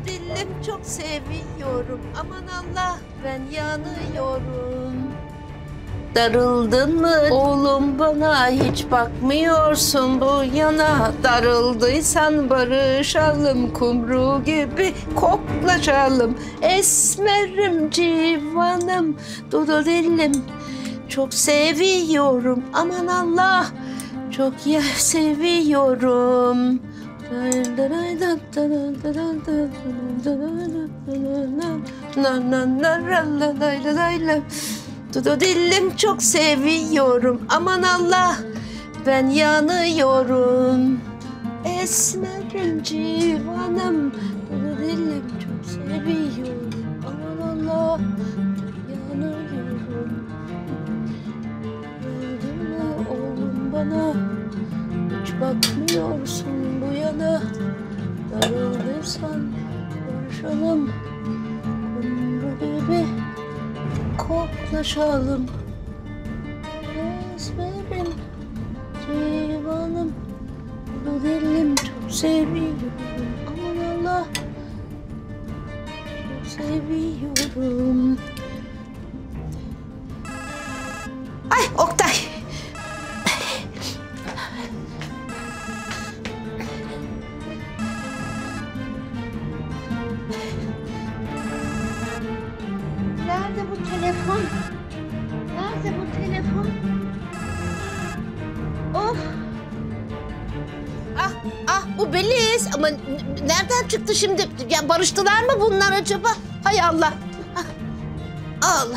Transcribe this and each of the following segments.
Dudu dillim çok seviyorum. Aman Allah ben yanıyorum. Darıldın mı oğlum bana, hiç bakmıyorsun bu yana. Darıldıysan barışalım, kumru gibi koklaşalım. Esmerim civanım, Dudu dillim çok seviyorum. Aman Allah çok ya seviyorum. Dudu dillim çok seviyorum. Aman Allah ben yanıyorum. Esmerim civanım, Dudu dillim çok seviyorum. Aman Allah yanıyorum. Öldün mü oğlum bana, hiç bakmıyorsun bu yana. Darıldıysan barışalım, kumru gibi koklaşalım. Esmerim civanım, Dudu dillim çok seviyorum. Aman Allah çok seviyorum. Ay Oktay. Nerede bu telefon? Nerede bu telefon? Of! Bu Beliz. Ama nereden çıktı şimdi? Ya barıştılar mı bunlar acaba? Hay Allah! Allah!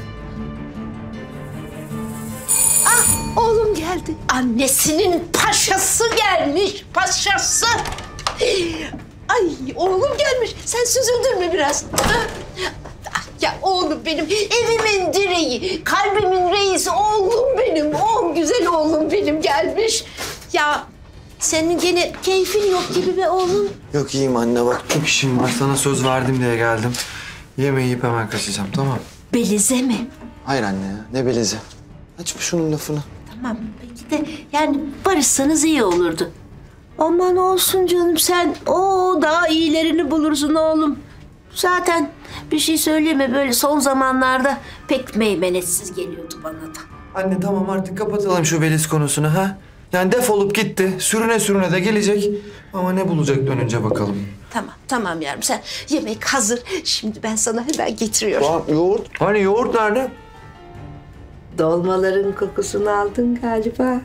Oğlum geldi. Annesinin paşası gelmiş. Paşası! Ay oğlum gelmiş. Sen süzüldün mü biraz? Ya oğlum benim, evimin direği, kalbimin reisi, oğlum benim, güzel oğlum benim gelmiş. Ya senin gene keyfin yok gibi be oğlum. Yok iyiyim anne, bak çok işim var. Sana söz verdim diye geldim. Yemeği yiyip hemen kaçacağım, tamam. Belize mi? Hayır anne ya, ne Beliz'i? Aç şunun lafını. Tamam peki de yani barışsanız iyi olurdu. Aman olsun canım sen, daha iyilerini bulursun oğlum. Zaten bir şey söyleme, böyle son zamanlarda pek meymenetsiz geliyordu bana da. Anne tamam artık kapatalım şu Beliz konusunu ha. Yani defolup gitti. Sürüne sürüne de gelecek. Ama ne bulacak dönünce bakalım. Tamam yavrum, sen yemek hazır. Şimdi ben sana hemen getiriyorum. Yoğurt. Hani yoğurt nerede? Dolmaların kokusunu aldın galiba.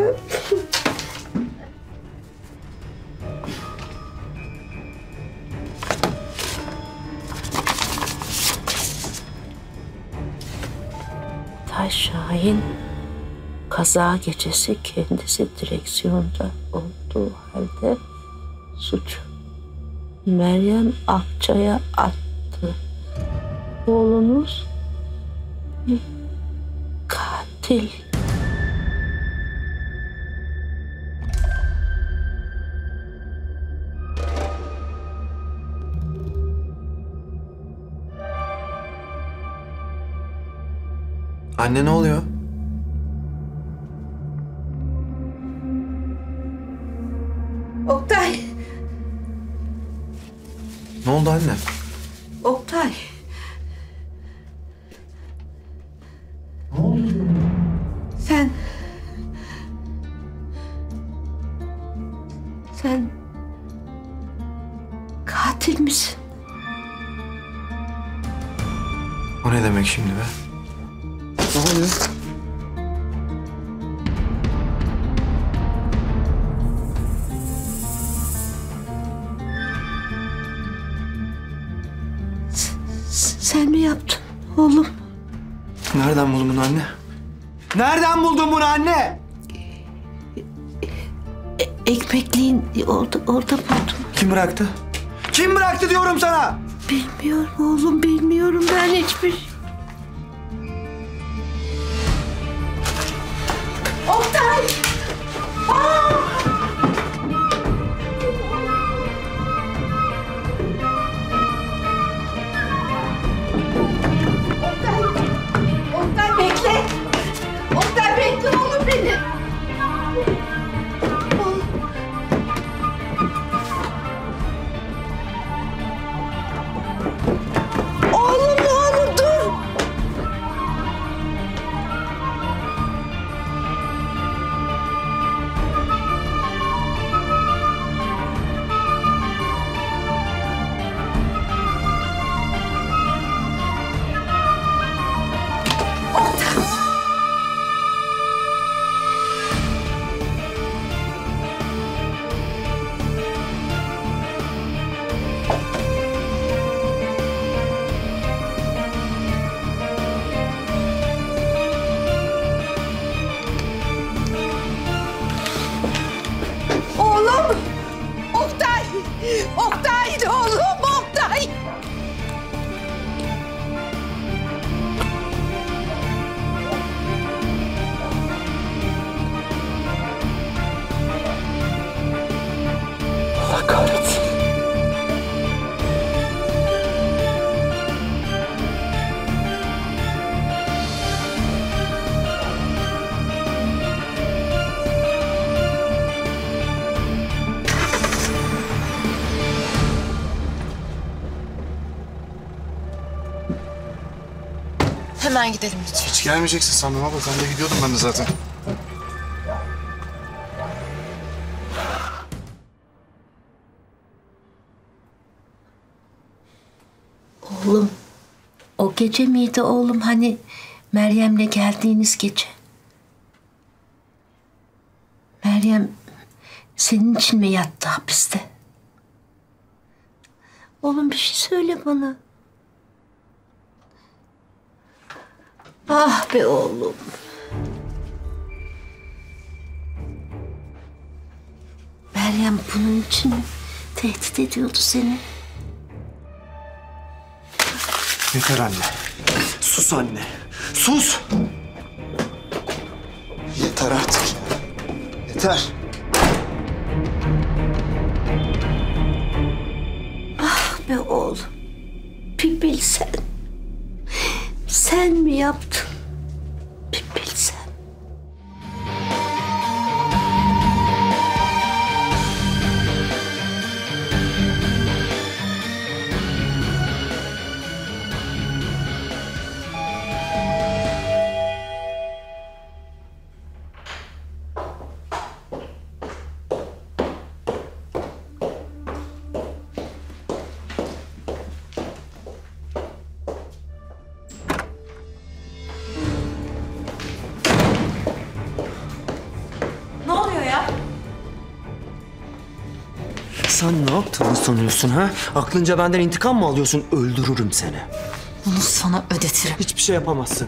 Tay Şahin kaza gecesi kendisi direksiyonda olduğu halde suçu Meryem Akçay'a attı. Oğlunuz bir katil. Anne ne oluyor? Oktay. Ne oldu anne? Oktay. Ne oldu? Sen katil misin? O ne demek şimdi be? Ne oluyor? Sen mi yaptın oğlum? Nereden buldun bunu anne? Nereden buldun bunu anne? Ekmekliğin orada buldum. Kim bıraktı? Kim bıraktı diyorum sana? Bilmiyorum oğlum, bilmiyorum ben hiçbir şey. Oktay! Oktay bekle! Oktay bekle oğlum beni! Oktay oğlum, Oktay. Allah kahretsin. Hemen gidelim lütfen. Hiç gelmeyeceksin sandım abla. Ben de gidiyordum ben de zaten. Oğlum, o gece miydi oğlum hani Meryem'le geldiğiniz gece? Meryem senin için mi yattı hapiste? Oğlum bir şey söyle bana. Ah be oğlum. Meryem bunun için mi tehdit ediyordu seni? Yeter anne. Sus anne. Sus! Yeter artık. Yeter. Ah be oğlum. Bir bilsen. Sen mi yaptın? Bir bilsen. Ne oluyor ya? Sen ne yaptığını sanıyorsun ha? Aklınca benden intikam mı alıyorsun? Öldürürüm seni. Bunu sana ödetirim. Hiçbir şey yapamazsın.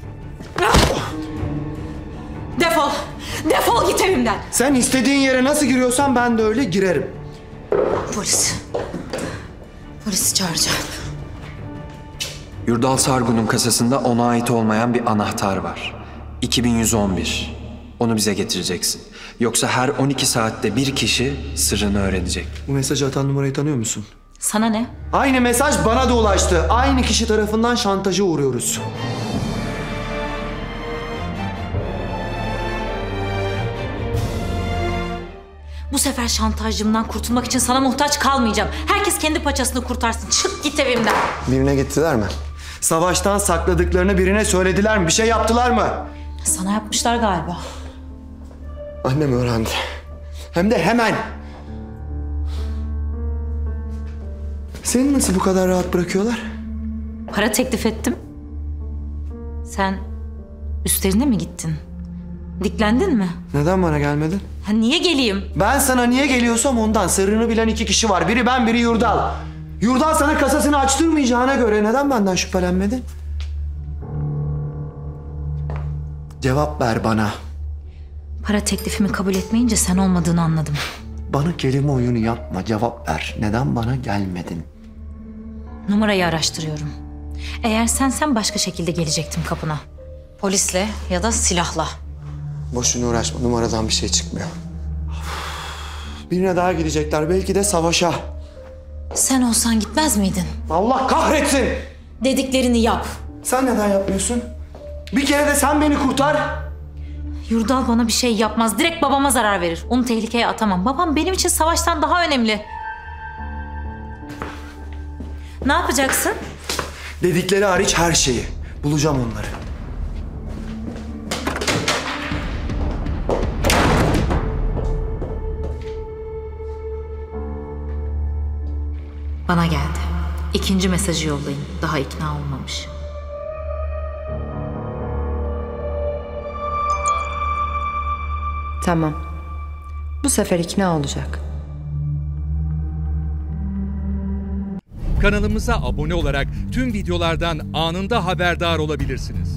Defol! Defol git evimden! Sen istediğin yere nasıl giriyorsan ben de öyle girerim. Polis. Polisi çağıracağım. Yurdal Sargun'un kasasında ona ait olmayan bir anahtar var. 2111. Onu bize getireceksin. Yoksa her 12 saatte bir kişi sırrını öğrenecek. Bu mesajı atan numarayı tanıyor musun? Sana ne? Aynı mesaj bana da ulaştı. Aynı kişi tarafından şantaja uğruyoruz. Bu sefer şantajcımdan kurtulmak için sana muhtaç kalmayacağım. Herkes kendi paçasını kurtarsın. Çık git evimden. Birine gittiler mi? Savaştan sakladıklarını birine söylediler mi? Bir şey yaptılar mı? Sana yapmışlar galiba. Annem öğrendi. Hem de hemen. Seni nasıl bu kadar rahat bırakıyorlar? Para teklif ettim. Sen üstlerine mi gittin? Diklendin mi? Neden bana gelmedin? Ha, niye geleyim? Ben sana niye geliyorsam ondan. Sırrını bilen iki kişi var. Biri ben, biri Yurdal. Yurdal sana kasasını açtırmayacağına göre neden benden şüphelenmedin? Cevap ver bana. Para teklifimi kabul etmeyince sen olmadığını anladım. Bana kelime oyunu yapma. Cevap ver. Neden bana gelmedin? Numarayı araştırıyorum. Eğer sensen başka şekilde gelecektim kapına. Polisle ya da silahla. Boşuna uğraşma. Numaradan bir şey çıkmıyor. Birine daha gidecekler. Belki de savaşa. Sen olsan gitmez miydin? Allah kahretsin! Dediklerini yap. Sen neden yapmıyorsun? Bir kere de sen beni kurtar. Yurdal bana bir şey yapmaz. Direkt babama zarar verir. Onu tehlikeye atamam. Babam benim için savaştan daha önemli. Ne yapacaksın? Dedikleri hariç her şeyi. Bulacağım onları. Bana geldi. İkinci mesajı yollayın. Daha ikna olmamış. Tamam. Bu sefer ikna olacak. Kanalımıza abone olarak tüm videolardan anında haberdar olabilirsiniz.